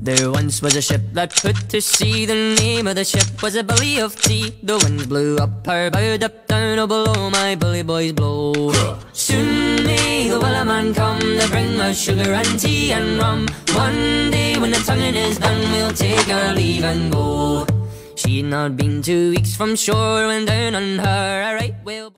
There once was a ship that put to sea. The name of the ship was a Billy of Tea. The winds blew up her bow, up down, oh below my bully boys blow. Soon may the Wellerman come to bring us sugar and tea and rum. One day when the tonguing is done, we'll take our leave and go. She'd not been 2 weeks from shore when down on her a right whale